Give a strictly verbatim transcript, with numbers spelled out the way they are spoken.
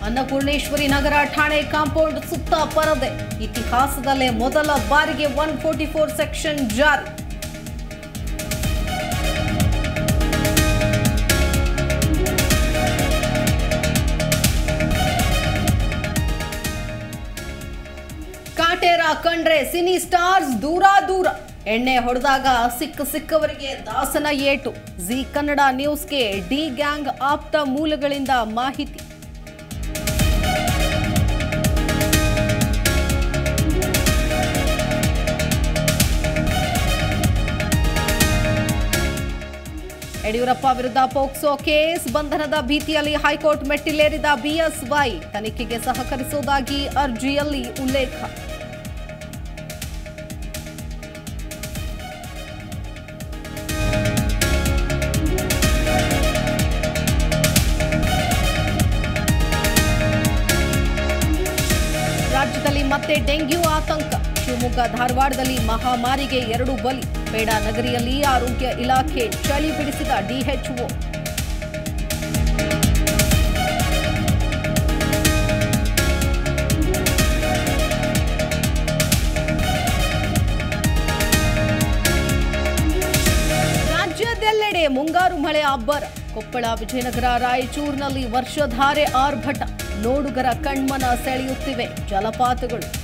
ಅನ್ನಪೂರ್ಣೇಶ್ವರಿ ನಗರ ಠಾಣೆ ಕಾಂಪೌಂಡ್ ಸುತ್ತ ಪರದೆ. ಇತಿಹಾಸದಲ್ಲೇ ಮೊದಲ ಬಾರಿಗೆ ಒನ್ ಫೋರ್ಟಿ ಫೋರ್ ಸೆಕ್ಷನ್ ಜಾರಿ. ಕಾಟೇರ ಕಂಡ್ರೆ ಸಿನಿ ಸ್ಟಾರ್ಸ್ ದೂರ ದೂರ. ಎಣ್ಣೆ ಹೊಡೆದಾಗ ಸಿಕ್ಕ ಸಿಕ್ಕವರಿಗೆ ದಾಸನ ಏಟು. ಜಿ ಕನ್ನಡ ನ್ಯೂಸ್ಗೆ ಡಿ ಗ್ಯಾಂಗ್ ಆಪ್ತ ಮೂಲಗಳಿಂದ ಮಾಹಿತಿ. ಯಡಿಯೂರಪ್ಪ ವಿರುದ್ಧ ಪೋಕ್ಸೋ ಕೇಸ್. ಬಂಧನದ ಭೀತಿಯಲ್ಲಿ ಹೈಕೋರ್ಟ್ ಮೆಟ್ಟಿಲೇರಿದ ಬಿಎಸ್ವೈ. ತನಿಖೆಗೆ ಸಹಕರಿಸುವುದಾಗಿ ಅರ್ಜಿಯಲ್ಲಿ ಉಲ್ಲೇಖ. ರಾಜ್ಯದಲ್ಲಿ ಮತ್ತೆ ಡೆಂಗ್ಯೂ ಆತಂಕ. ಶಿವಮೊಗ್ಗ ಧಾರವಾಡದಲ್ಲಿ ಮಹಾಮಾರಿಗೆ ಎರಡು ಬಲಿ. ಬೇಡ ನಗರಿಯಲ್ಲಿ ಆರೋಗ್ಯ ಇಲಾಖೆ ಚಳಿ ಬಿಡಿಸಿದ ಡಿಎಚ್ಒ. ರಾಜ್ಯದೆಲ್ಲೆಡೆ ಮುಂಗಾರು ಮಳೆ ಅಬ್ಬರ. ಕೊಪ್ಪಳ, ವಿಜಯನಗರ, ರಾಯಚೂರಿನಲ್ಲಿ ವರ್ಷಧಾರೆ ಆರ್ಭಟ. ನೋಡುಗರ ಕಣ್ಮನ ಸೆಳೆಯುತ್ತಿವೆ ಜಲಪಾತಗಳು.